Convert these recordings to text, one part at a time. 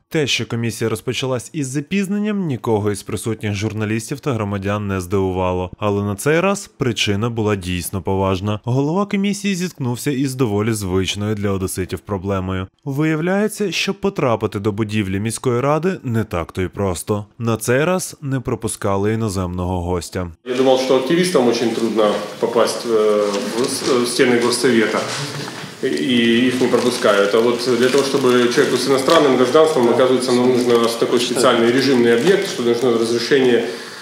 Те, що комісія розпочалась із запізненням, нікого із присутніх журналістів та громадян не здивувало. Але на цей раз причина була дійсно поважна. Голова комісії зіткнувся із доволі звичною для одеситів проблемою. Виявляється, що потрапити до будівлі міської ради не так-то й просто. На цей раз не пропускали іноземного гостя. Я думав, що активістам дуже трудно попасти в стіни Горсовета. И их не пропускают. А вот для того, чтобы человеку с иностранным гражданством, оказывается, нам нужно такой специальный режимный объект, что нужно разрешение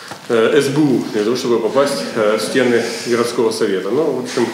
СБУ для того, чтобы попасть в стены городского совета. Ну, в общем,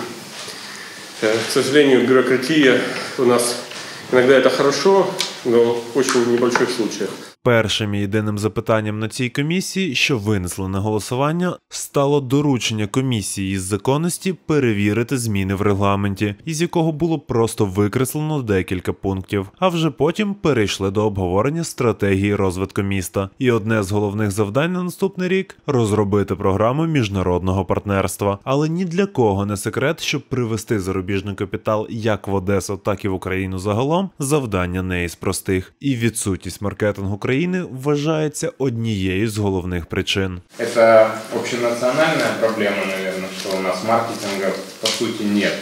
к сожалению, бюрократия у нас иногда это хорошо, но в очень небольших случаях. Першим і єдиним запитанням на цій комісії, що винесли на голосування, стало доручення комісії із законності перевірити зміни в регламенті, із якого було просто викреслено декілька пунктів, а вже потім перейшли до обговорення стратегії розвитку міста. І одне з головних завдань на наступний рік – розробити програму міжнародного партнерства. Але ні для кого не секрет, щоб привести зарубіжний капітал як в Одесу, так і в Україну загалом, завдання не із простих. І відсутність маркетингу України вважається однією з головних причин. Это общенациональная проблема, наверное, что у нас маркетинга по сути нет.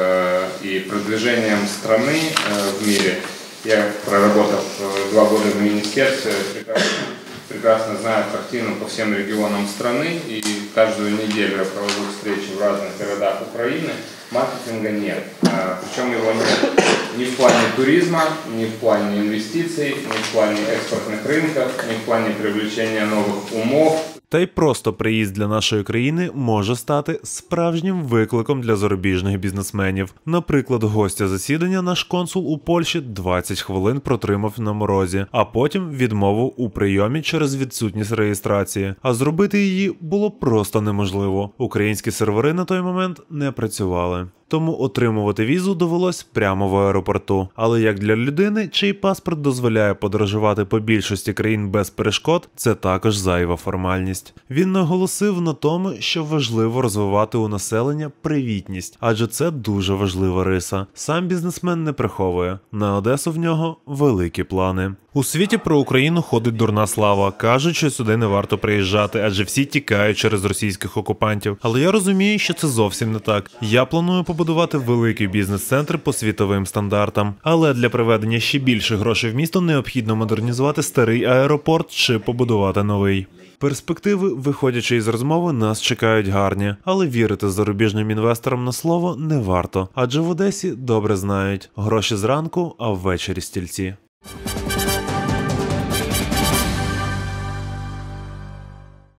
И продвижением страны в мире, я проработав 2 года в министерстве, прекрасно знаю картину по всем регионам страны, и каждую неделю я провожу встречи в разных городах Украины. Маркетинга нет. Причем его нет ни в плане туризма, ни в плане инвестиций, ни в плане экспортных рынков, ни в плане привлечения новых умов. Та й просто приїзд для нашої країни може стати справжнім викликом для зарубіжних бізнесменів. Наприклад, гостя засідання наш консул у Польщі 20 хвилин протримав на морозі, а потім відмовив у прийомі через відсутність реєстрації. А зробити її було просто неможливо. Українські сервери на той момент не працювали. Тому отримувати візу довелось прямо в аеропорту. Але як для людини, чий паспорт дозволяє подорожувати по більшості країн без перешкод, це також зайва формальність. Він наголосив на тому, що важливо розвивати у населення привітність, адже це дуже важлива риса. Сам бізнесмен не приховує. На Одесу в нього великі плани. У світі про Україну ходить дурна слава. Кажуть, що сюди не варто приїжджати, адже всі тікають через російських окупантів. Але я розумію, що це зовсім не так. Я планую побудувати великий бізнес-центр по світовим стандартам. Але для приведення ще більше грошей в місто необхідно модернізувати старий аеропорт чи побудувати новий. Перспективи, виходячи із розмови, нас чекають гарні. Але вірити зарубіжним інвесторам на слово не варто. Адже в Одесі добре знають – гроші зранку, а ввечері стільці.